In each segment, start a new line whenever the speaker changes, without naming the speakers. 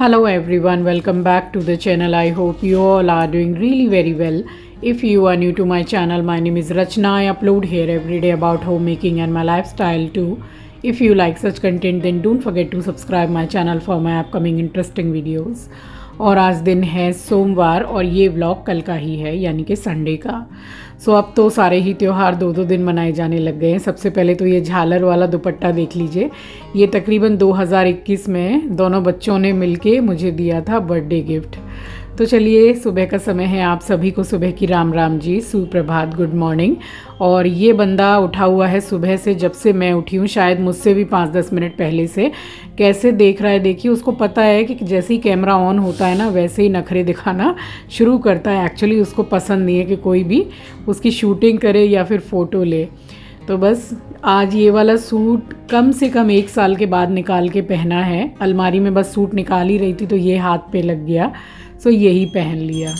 Hello everyone, welcome back to the channel. I hope you all are doing really very well. If you are new to my channel, my name is Rachna. I upload here every day about homemaking and my lifestyle too. If you like such content then don't forget to subscribe my channel for my upcoming interesting videos. और आज दिन है सोमवार और ये vlog कल का ही है यानी कि संडे का। सो अब तो सारे ही त्यौहार दो दिन मनाए जाने लग गए हैं। सबसे पहले तो ये झालर वाला दुपट्टा देख लीजिए, ये तकरीबन 2021 में दोनों बच्चों ने मिलके मुझे दिया था बर्थडे गिफ्ट। तो चलिए, सुबह का समय है, आप सभी को सुबह की राम राम जी, सुप्रभात, गुड मॉर्निंग। और ये बंदा उठा हुआ है सुबह से, जब से मैं उठी हूँ, शायद मुझसे भी 5-10 मिनट पहले से। कैसे देख रहा है देखिए, उसको पता है कि जैसे ही कैमरा ऑन होता है ना वैसे ही नखरे दिखाना शुरू करता है। एक्चुअली उसको पसंद नहीं है कि कोई भी उसकी शूटिंग करे या फिर फ़ोटो ले। तो बस आज ये वाला सूट कम से कम 1 साल के बाद निकाल के पहना है। अलमारी में बस सूट निकाल ही रही थी तो ये हाथ पे लग गया, सो यही पहन लिया।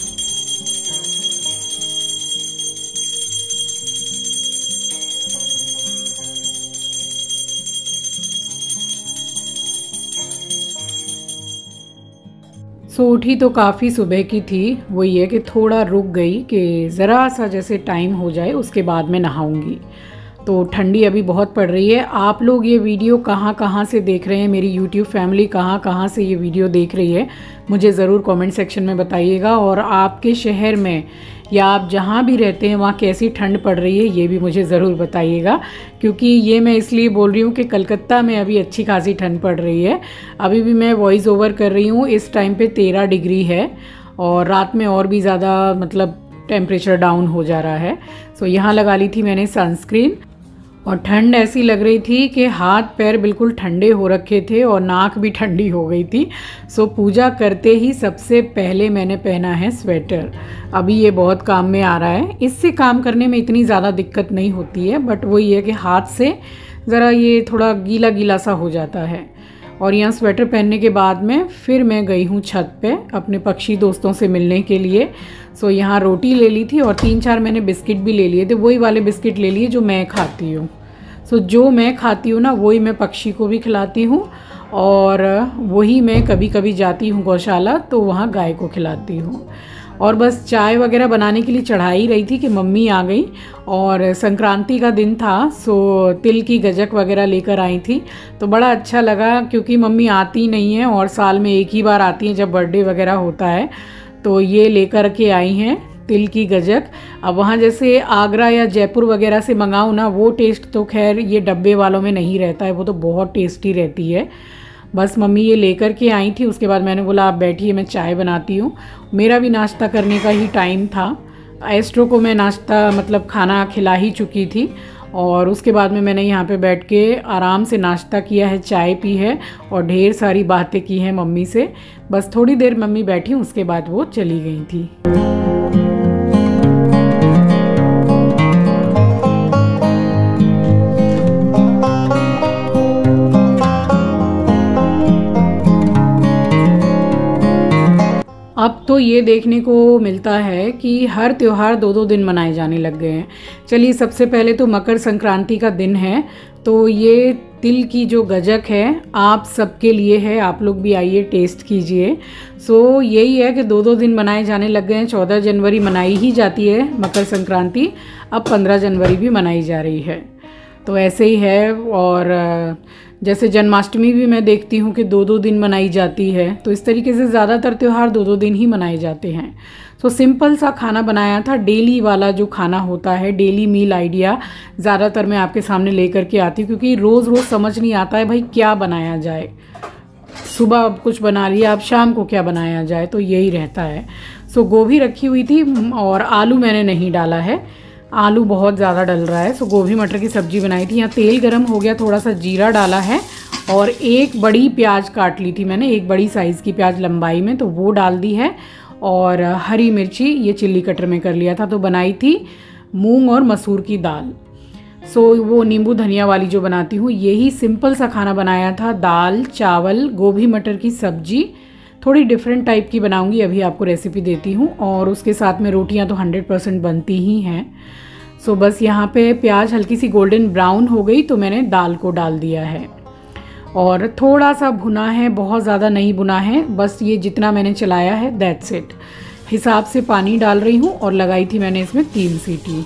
सो उठी तो काफ़ी सुबह की थी, वो ये कि थोड़ा रुक गई कि ज़रा सा जैसे टाइम हो जाए उसके बाद मैं नहाऊंगी। तो ठंडी अभी बहुत पड़ रही है। आप लोग ये वीडियो कहाँ से देख रहे हैं, मेरी यूट्यूब फैमिली कहाँ से ये वीडियो देख रही है, मुझे ज़रूर कमेंट सेक्शन में बताइएगा। और आपके शहर में या आप जहाँ भी रहते हैं वहाँ कैसी ठंड पड़ रही है ये भी मुझे ज़रूर बताइएगा, क्योंकि ये मैं इसलिए बोल रही हूँ कि कलकत्ता में अभी अच्छी खासी ठंड पड़ रही है। अभी भी मैं वॉइस ओवर कर रही हूँ, इस टाइम पे 13 डिग्री है और रात में और भी ज़्यादा मतलब टेम्परेचर डाउन हो जा रहा है। सो यहाँ लगा ली थी मैंने सनस्क्रीन और ठंड ऐसी लग रही थी कि हाथ पैर बिल्कुल ठंडे हो रखे थे और नाक भी ठंडी हो गई थी। सो पूजा करते ही सबसे पहले मैंने पहना है स्वेटर। अभी ये बहुत काम में आ रहा है, इससे काम करने में इतनी ज़्यादा दिक्कत नहीं होती है, बट वही है कि हाथ से ज़रा ये थोड़ा गीला गीला सा हो जाता है। और यहाँ स्वेटर पहनने के बाद में फिर मैं गई हूँ छत पे अपने पक्षी दोस्तों से मिलने के लिए। सो यहाँ रोटी ले ली थी और 3-4 मैंने बिस्किट भी ले लिए थे, वही वाले बिस्किट ले लिए जो मैं खाती हूँ। सो जो मैं खाती हूँ ना वही मैं पक्षी को भी खिलाती हूँ और वही मैं कभी कभी जाती हूँ गौशाला तो वहाँ गाय को खिलाती हूँ। और बस चाय वगैरह बनाने के लिए चढ़ा ही रही थी कि मम्मी आ गई और संक्रांति का दिन था, सो तिल की गजक वगैरह लेकर आई थी। तो बड़ा अच्छा लगा क्योंकि मम्मी आती नहीं है और साल में एक ही बार आती हैं जब बर्थडे वगैरह होता है, तो ये लेकर के आई हैं तिल की गजक। अब वहाँ जैसे आगरा या जयपुर वगैरह से मंगाऊँ ना, वो टेस्ट तो खैर ये डब्बे वालों में नहीं रहता है, वो तो बहुत टेस्टी रहती है। बस मम्मी ये लेकर के आई थी, उसके बाद मैंने बोला आप बैठिए मैं चाय बनाती हूँ। मेरा भी नाश्ता करने का ही टाइम था। एस्ट्रो को मैं नाश्ता मतलब खाना खिला ही चुकी थी और उसके बाद में मैंने यहाँ पे बैठ के आराम से नाश्ता किया है, चाय पी है और ढेर सारी बातें की हैं मम्मी से। बस थोड़ी देर मम्मी बैठी, उसके बाद वो चली गई थी। अब तो ये देखने को मिलता है कि हर त्यौहार 2-2 दिन मनाए जाने लग गए हैं। चलिए, सबसे पहले तो मकर संक्रांति का दिन है, तो ये तिल की जो गजक है आप सबके लिए है, आप लोग भी आइए टेस्ट कीजिए। सो यही है कि 2-2 दिन मनाए जाने लग गए हैं। 14 जनवरी मनाई ही जाती है मकर संक्रांति, अब 15 जनवरी भी मनाई जा रही है, तो ऐसे ही है। और जैसे जन्माष्टमी भी मैं देखती हूँ कि 2-2 दिन मनाई जाती है, तो इस तरीके से ज़्यादातर त्यौहार 2-2 दिन ही मनाए जाते हैं। तो सिंपल सा खाना बनाया था, डेली वाला जो खाना होता है, डेली मील आइडिया ज़्यादातर मैं आपके सामने लेकर के आती हूँ, क्योंकि रोज़ रोज़ समझ नहीं आता है भाई क्या बनाया जाए। सुबह अब कुछ बना लिया, अब शाम को क्या बनाया जाए, तो यही रहता है। सो गोभी रखी हुई थी और आलू मैंने नहीं डाला है, आलू बहुत ज़्यादा डल रहा है। सो गोभी मटर की सब्ज़ी बनाई थी। यहाँ तेल गरम हो गया, थोड़ा सा जीरा डाला है और एक बड़ी प्याज काट ली थी मैंने, एक बड़ी साइज़ की प्याज लंबाई में, तो वो डाल दी है। और हरी मिर्ची ये चिल्ली कटर में कर लिया था। तो बनाई थी मूंग और मसूर की दाल। सो वो नींबू धनिया वाली जो बनाती हूँ, यही सिंपल सा खाना बनाया था। दाल, चावल, गोभी मटर की सब्ज़ी, थोड़ी डिफरेंट टाइप की बनाऊंगी, अभी आपको रेसिपी देती हूँ। और उसके साथ में रोटियाँ तो 100% बनती ही हैं। सो बस यहाँ पे प्याज हल्की सी गोल्डन ब्राउन हो गई तो मैंने दाल को डाल दिया है। और थोड़ा सा भुना है, बहुत ज़्यादा नहीं भुना है, बस ये जितना मैंने चलाया है दैट्स इट। हिसाब से पानी डाल रही हूँ और लगाई थी मैंने इसमें 3 सीटी।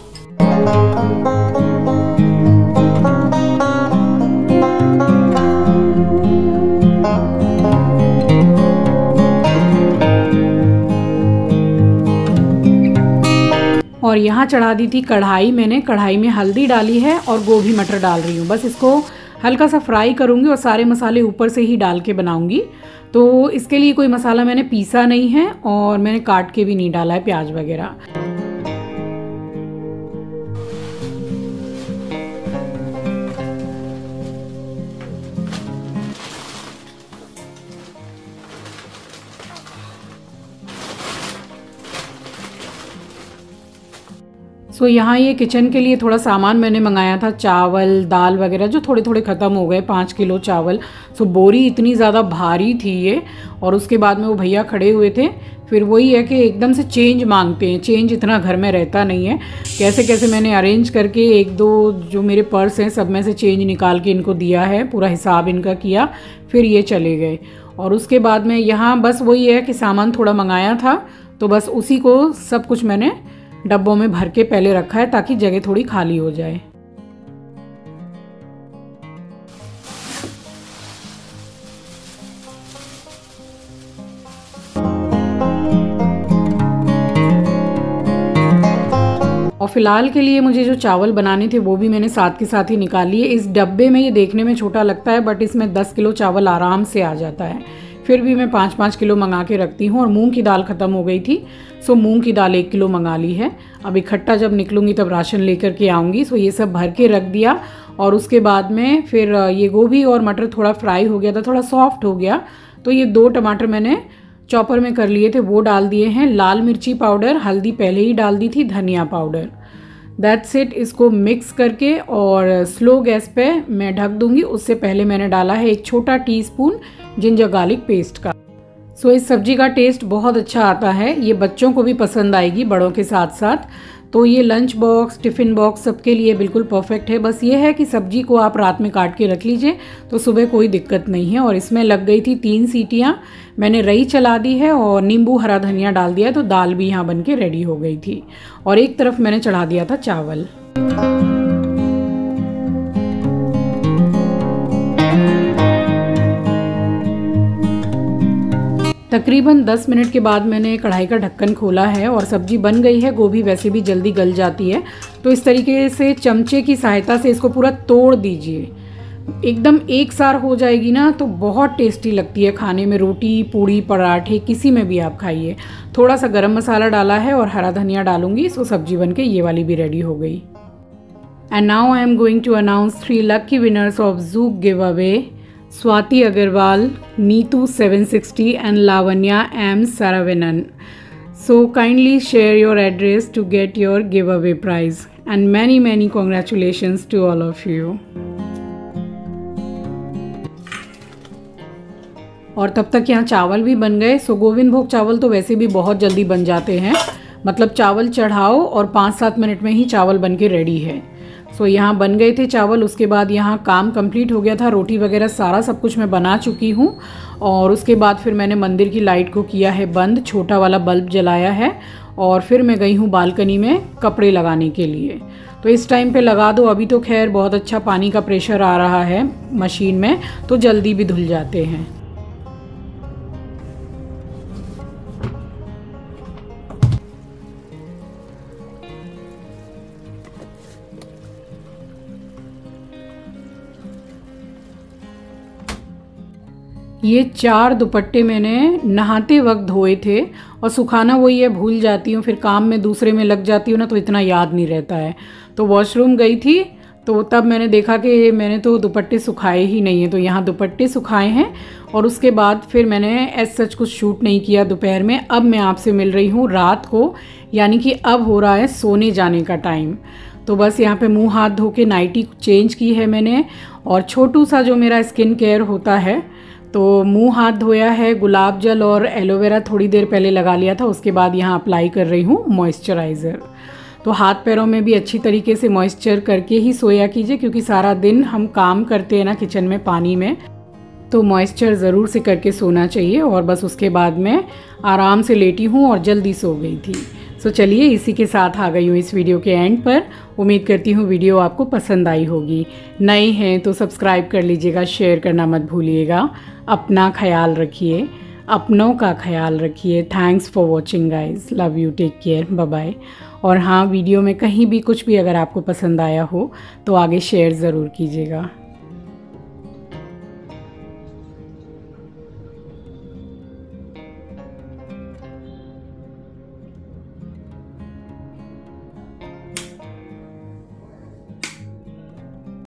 और यहाँ चढ़ा दी थी कढ़ाई, मैंने कढ़ाई में हल्दी डाली है और गोभी मटर डाल रही हूँ। बस इसको हल्का सा फ्राई करूँगी और सारे मसाले ऊपर से ही डाल के बनाऊँगी। तो इसके लिए कोई मसाला मैंने पीसा नहीं है और मैंने काट के भी नहीं डाला है प्याज वगैरह। सो यहाँ ये किचन के लिए थोड़ा सामान मैंने मंगाया था, चावल दाल वगैरह जो थोड़े थोड़े ख़त्म हो गए, 5 किलो चावल। सो बोरी इतनी ज़्यादा भारी थी ये। और उसके बाद में वो भैया खड़े हुए थे, फिर वही है कि एकदम से चेंज मांगते हैं, चेंज इतना घर में रहता नहीं है। कैसे कैसे मैंने अरेंज करके 1-2 जो मेरे पर्स हैं सब में से चेंज निकाल के इनको दिया है, पूरा हिसाब इनका किया, फिर ये चले गए। और उसके बाद में यहाँ बस वही है कि सामान थोड़ा मंगाया था तो बस उसी को सब कुछ मैंने डब्बों में भर के पहले रखा है ताकि जगह थोड़ी खाली हो जाए। और फिलहाल के लिए मुझे जो चावल बनाने थे वो भी मैंने साथ के साथ ही निकाल लिए। इस डब्बे में ये देखने में छोटा लगता है बट इसमें 10 किलो चावल आराम से आ जाता है। फिर भी मैं 5-5 किलो मंगा के रखती हूँ। और मूंग की दाल ख़त्म हो गई थी, सो मूंग की दाल 1 किलो मंगा ली है। अब इकट्ठा जब निकलूँगी तब राशन लेकर के आऊँगी। सो ये सब भर के रख दिया। और उसके बाद में फिर ये गोभी और मटर थोड़ा फ्राई हो गया था, थोड़ा सॉफ्ट हो गया, तो ये 2 टमाटर मैंने चॉपर में कर लिए थे, वो डाल दिए हैं। लाल मिर्ची पाउडर, हल्दी पहले ही डाल दी थी, धनिया पाउडर, दैट्स इट। इसको मिक्स करके और स्लो गैस पे मैं ढक दूंगी। उससे पहले मैंने डाला है 1 छोटा टीस्पून जिंजर गार्लिक पेस्ट का। सो इस सब्जी का टेस्ट बहुत अच्छा आता है, ये बच्चों को भी पसंद आएगी बड़ों के साथ साथ। तो ये लंच बॉक्स, टिफ़िन बॉक्स सबके लिए बिल्कुल परफेक्ट है। बस ये है कि सब्जी को आप रात में काट के रख लीजिए तो सुबह कोई दिक्कत नहीं है। और इसमें लग गई थी 3 सीटियाँ। मैंने रई चला दी है और नींबू हरा धनिया डाल दिया, तो दाल भी यहाँ बन के रेडी हो गई थी। और एक तरफ मैंने चढ़ा दिया था चावल। तकरीबन 10 मिनट के बाद मैंने कढ़ाई का ढक्कन खोला है और सब्जी बन गई है। गोभी वैसे भी जल्दी गल जाती है, तो इस तरीके से चमचे की सहायता से इसको पूरा तोड़ दीजिए। एकदम एक सार हो जाएगी ना तो बहुत टेस्टी लगती है खाने में, रोटी पूड़ी पराठे किसी में भी आप खाइए। थोड़ा सा गरम मसाला डाला है और हरा धनिया डालूंगी, सो सब्जी बन के ये वाली भी रेडी हो गई। And now I am going to announce 3 lucky winners of जूक give away. Swati Agarwal, Neetu 760 and Lavanya M Saravanan. So kindly share your address to get your giveaway prize and many congratulations to all of you. और तब तक यहाँ चावल भी बन गए। सो गोविंद भोग चावल तो वैसे भी बहुत जल्दी बन जाते हैं, मतलब चावल चढ़ाओ और 5-7 मिनट में ही चावल बन के रेडी है। सो यहाँ बन गए थे चावल। उसके बाद यहाँ काम कंप्लीट हो गया था, रोटी वगैरह सारा सब कुछ मैं बना चुकी हूँ। और उसके बाद फिर मैंने मंदिर की लाइट को किया है बंद, छोटा वाला बल्ब जलाया है। और फिर मैं गई हूँ बालकनी में कपड़े लगाने के लिए। तो इस टाइम पे लगा दो, अभी तो खैर बहुत अच्छा पानी का प्रेशर आ रहा है मशीन में, तो जल्दी भी धुल जाते हैं। ये 4 दुपट्टे मैंने नहाते वक्त धोए थे और सुखाना वही है, भूल जाती हूँ, फिर काम में दूसरे में लग जाती हूँ ना तो इतना याद नहीं रहता है। तो वॉशरूम गई थी तो तब मैंने देखा कि मैंने तो दुपट्टे सुखाए ही नहीं है, तो यहाँ दुपट्टे सुखाए हैं। और उसके बाद फिर मैंने एज सच कुछ शूट नहीं किया दोपहर में। अब मैं आपसे मिल रही हूँ रात को, यानी कि अब हो रहा है सोने जाने का टाइम। तो बस यहाँ पे मुंह हाथ धो के नाइटी चेंज की है मैंने। और छोटू सा जो मेरा स्किन केयर होता है, तो मुंह हाथ धोया है, गुलाब जल और एलोवेरा थोड़ी देर पहले लगा लिया था। उसके बाद यहाँ अप्लाई कर रही हूँ मॉइस्चराइज़र। तो हाथ पैरों में भी अच्छी तरीके से मॉइस्चर करके ही सोया कीजिए, क्योंकि सारा दिन हम काम करते हैं ना किचन में पानी में, तो मॉइस्चर ज़रूर से करके सोना चाहिए। और बस उसके बाद मैं आराम से लेटी हूँ और जल्दी सो गई थी। सो चलिए इसी के साथ आ गई हूँ इस वीडियो के एंड पर। उम्मीद करती हूँ वीडियो आपको पसंद आई होगी। नए हैं तो सब्सक्राइब कर लीजिएगा, शेयर करना मत भूलिएगा। अपना ख्याल रखिए, अपनों का ख्याल रखिए। Thanks for watching guys, love you, take care, bye bye. और हाँ, वीडियो में कहीं भी कुछ भी अगर आपको पसंद आया हो तो आगे शेयर ज़रूर कीजिएगा।